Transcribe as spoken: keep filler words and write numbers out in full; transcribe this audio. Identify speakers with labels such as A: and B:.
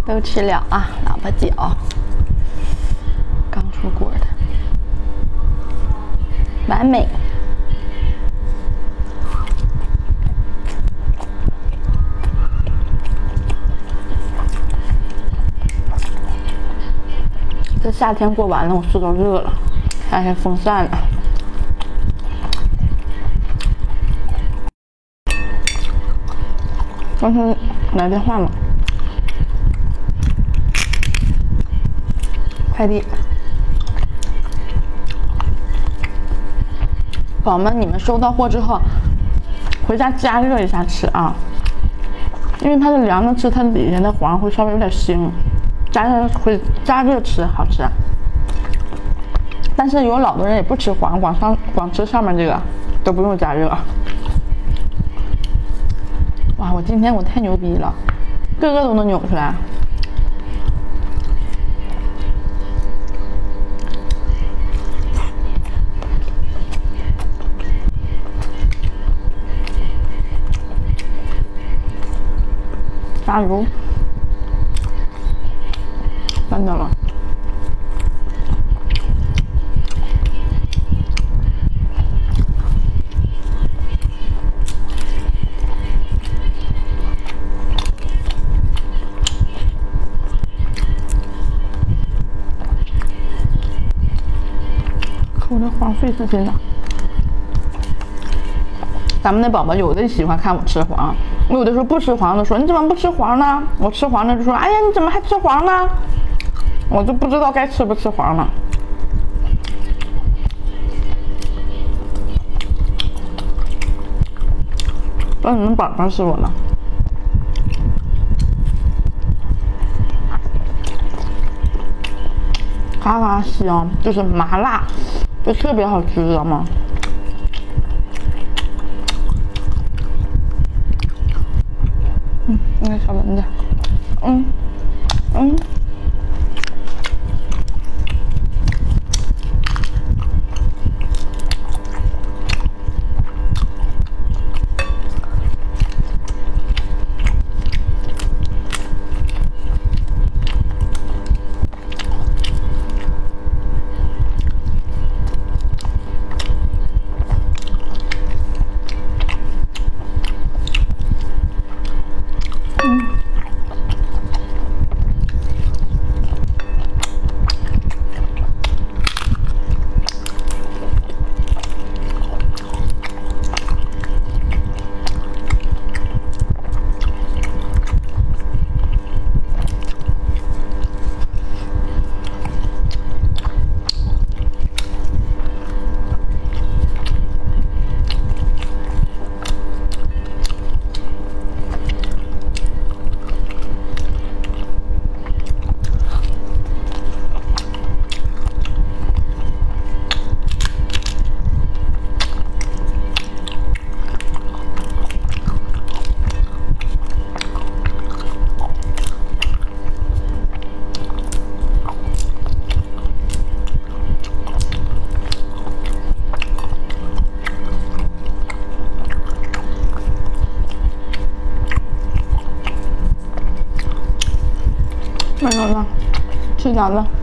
A: 都吃了啊，老婆饺，刚出锅的，完美。这夏天过完了，我肚都热了，开开风扇了。刚才来电话了。 快递，宝宝们，你们收到货之后，回家加热一下吃啊，因为它是凉着吃，它里面的黄会稍微有点腥，加热会加热吃好吃。但是有老多人也不吃黄，光上光吃上面这个，都不用加热。哇，我今天我太牛逼了，个个都能扭出来。 加油！真的了。抠的黄费死劲了。咱们的宝宝有的喜欢看我吃黄。 我有的时候不吃黄的说你怎么不吃黄呢？我吃黄的就说哎呀你怎么还吃黄呢？我就不知道该吃不吃黄了。让你们宝宝是我了。嘎嘎香，就是麻辣，就特别好吃，知道吗？ 嗯，那个小蚊子，嗯，嗯，没有了，吃饺子。